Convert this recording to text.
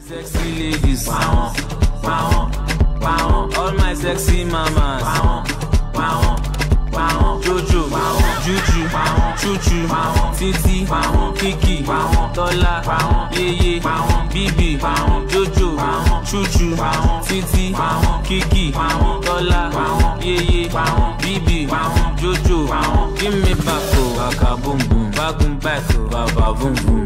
Sexy ladies, wow, wow, wow. All my sexy mamas, wow, wow, wow. Jojo, wow. Juju, wow. Chuchu, wow. Titi, wow. Kiki, wow. Tola, wow. Yeye, wow. Bibi, wow. Jojo, wow. Chuchu, wow. Titi, wow. Kiki, wow. Tola, wow. Yeye, wow. Bibi, wow. Jojo, wow. Give me back, oh, baka boom boom, back back, oh, baba boom boom.